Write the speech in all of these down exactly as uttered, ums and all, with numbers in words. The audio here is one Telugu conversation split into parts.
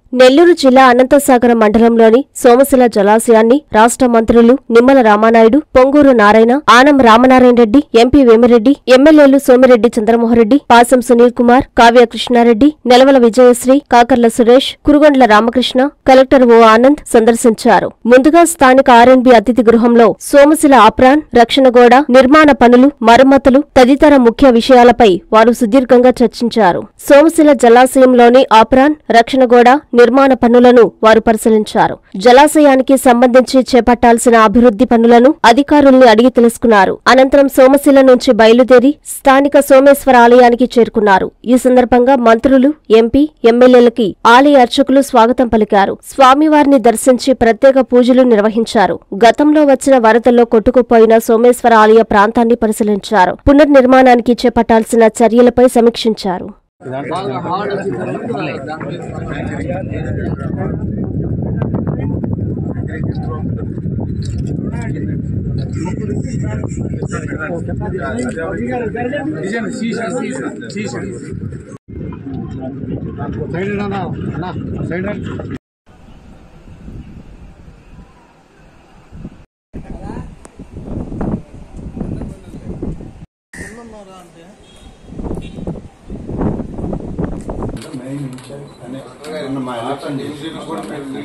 నెల్లూరు జిల్లా అనంతసాగర మండలంలోని సోమశిల జలాశయాన్ని రాష్ట్ర మంత్రులు నిమ్మల రామానాయుడు, పొంగూరు నారాయణ, ఆనం రామనారాయణ రెడ్డి, ఎంపీ వేమిరెడ్డి, ఎమ్మెల్యేలు సోమిరెడ్డి చంద్రమోహన్రెడ్డి, పాసం సునీల్ కుమార్, కావ్య కృష్ణారెడ్డి, నెలవల విజయశ్రీ, కాకర్ల సురేష్, కురుగొండ్ల రామకృష్ణ, కలెక్టర్ ఓ ఆనంద్ సందర్శించారు. ముందుగా స్థానిక ఆర్ఎన్బి అతిథి గృహంలో సోమశిల ఆప్రాన్, రక్షణగోడ, నిర్మాణ పనులు, మరమ్మతులు తదితర ముఖ్య విషయాలపై వారు సుదీర్ఘంగా చర్చించారు. సోమశిల జలాశయంలోని ఆప్రాన్, రక్షణగోడ నిర్మాణ పనులను వారు పరిశీలించారు. జలాశయానికి సంబంధించి చేపట్టాల్సిన అభివృద్ధి పనులను అధికారుల్ని అడిగి తెలుసుకున్నారు. అనంతరం సోమశిల నుంచి బయలుదేరి స్థానిక సోమేశ్వర ఆలయానికి చేరుకున్నారు. ఈ సందర్భంగా మంత్రులు, ఎంపీ, ఎమ్మెల్యేలకి ఆలయ అర్చకులు స్వాగతం పలికారు. స్వామివారిని దర్శించి ప్రత్యేక పూజలు నిర్వహించారు. గతంలో వచ్చిన వరదల్లో కొట్టుకుపోయిన సోమేశ్వర ఆలయ ప్రాంతాన్ని పరిశీలించారు. పునర్నిర్మాణానికి చేపట్టాల్సిన చర్యలపై సమీక్షించారు. మా ఎలక్షన్ కూడా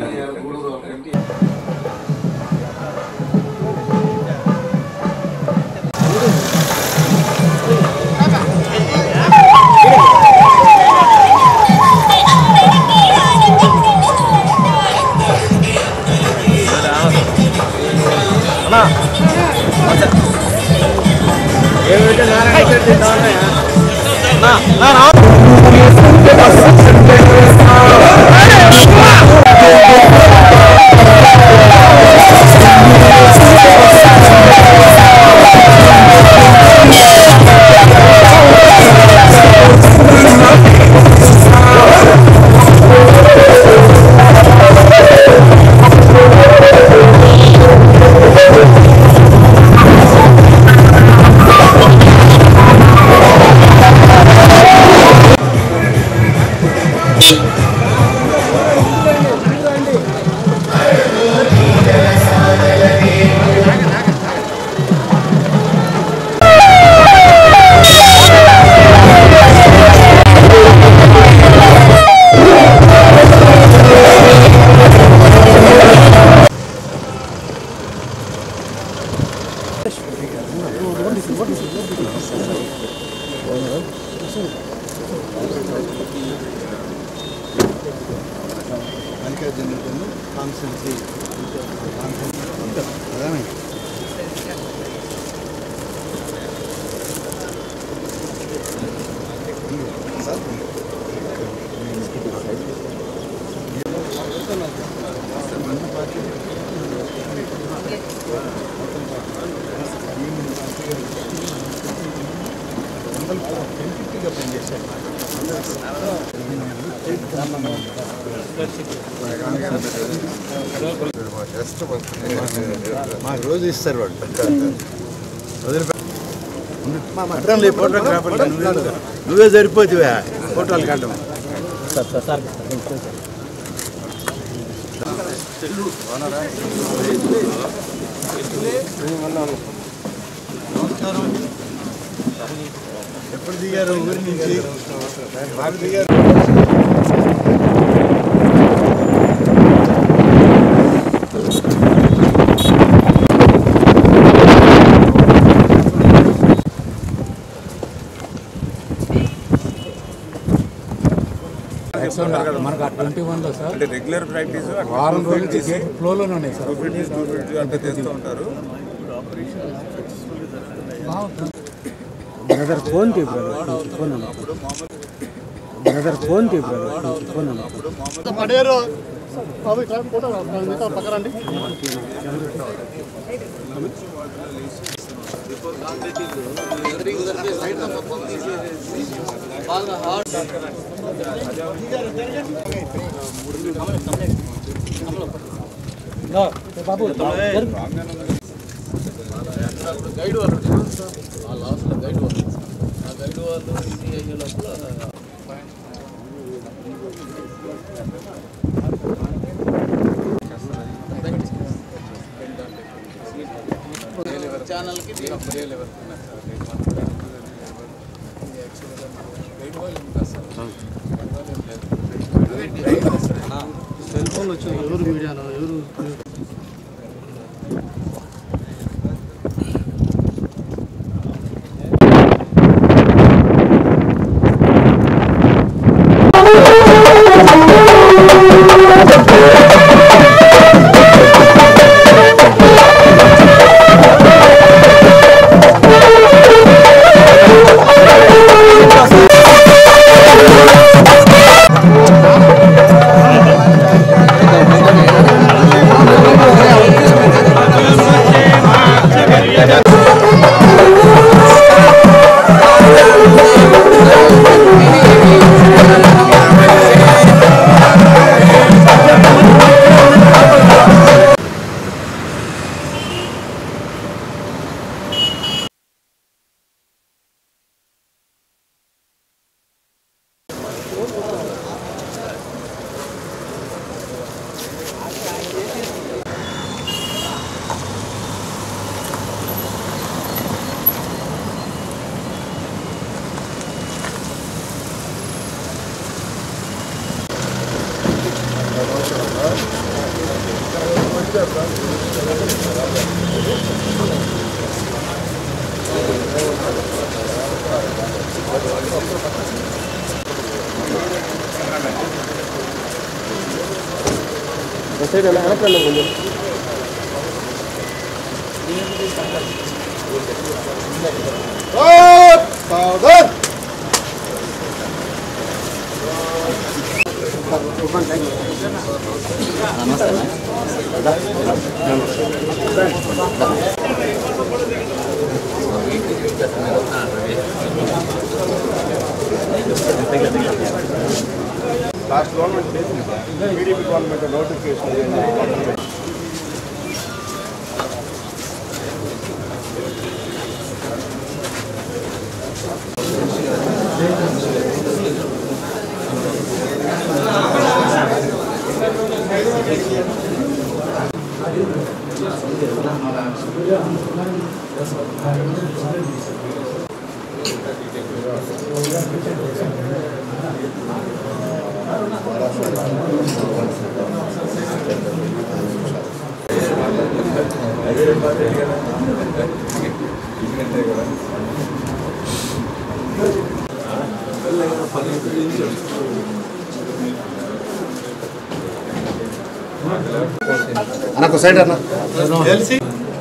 మాకు రోజు ఇస్తారు వాడు ఫోటోగ్రాఫర్ నువ్వే సరిపోతువా ఫోటోలు కట్టడం. ఎప్పుడు దిగారు ఊరి నుంచి? మాకు దిగారు. మనకు ట్వంటీ వన్ లో సార్ అంటే రెగ్యులర్ ప్రాక్టీస్ వారం రోజుల నుంచి గేట్ ఫ్లోలోనే ఉన్నాయి సార్. బ్రదర్ ఫోన్ కి బ్రదర్ ఫోన్ బ్రదర్ ఫోన్ కి బ్రదర్ ఫోన్ పడేరు పక్కరండి. బాబు గైడ్ వాళ్ళు ఆ లాస్ట్లో గైడ్ వాళ్ళు ఆ గైడ్ వాళ్ళు ఇది అయ్యే లోపల ఛానల్కి సెల్ ఫోన్ వచ్చింది ఎవరు మీడియాలో ఎవరు last government TDP government notification అన్న సైడ్ అన్న తెలిసి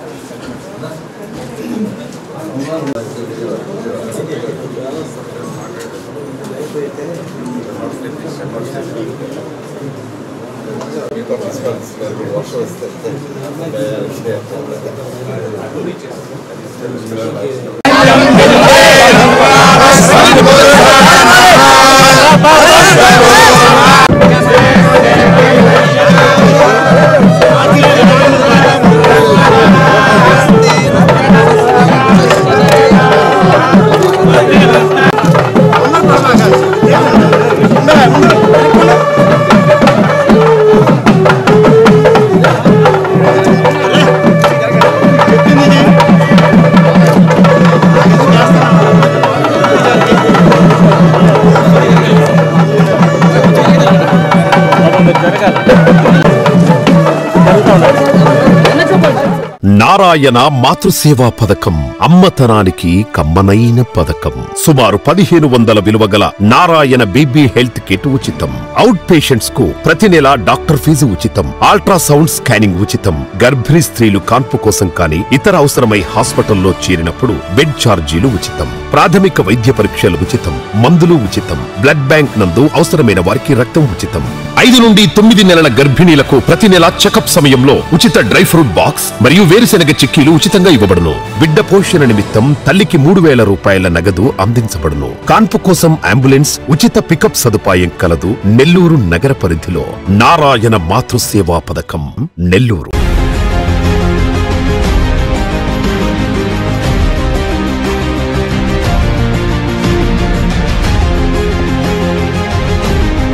నారాయణ మాతృసేవా పథకం అమ్మతనానికి కమ్మనైన పథకం. సుమారు పదిహేను వందల విలువ గల నారాయణ బేబీ హెల్త్ కిట్ ఉచితం. అవుట్ పేషెంట్స్ కు ప్రతి నెల డాక్టర్ ఫీజు ఉచితం. అల్ట్రాసౌండ్ స్కానింగ్ ఉచితం. గర్భిణీ స్త్రీలు కాన్పు కోసం కానీ ఇతర అవసరమై హాస్పిటల్లో చేరినప్పుడు బెడ్ ఛార్జీలు ఉచితం. ప్రాథమిక వైద్య పరీక్షలు ఉచితం. మందులు ఉచితం. బ్లడ్ బ్యాంక్ నందు అవసరమైన వారికి రక్తం ఉచితం. ఐదు నుండి తొమ్మిది నెలల గర్భిణీలకు ప్రతి నెల చెకప్ సమయంలో ఉచిత డ్రై ఫ్రూట్ బాక్స్ మరియు వేరుశెనగ చిక్కీలు ఉచితంగా ఇవ్వబడును. బిడ్డ పోషణ నిమిత్తం తల్లికి మూడు వేల రూపాయల నగదు అందించబడును. కాన్పు కోసం అంబులెన్స్ ఉచిత పికప్ సదుపాయం కలదు. నెల్లూరు నగర పరిధిలో నారాయణ మాతృసేవా పథకం నెల్లూరు.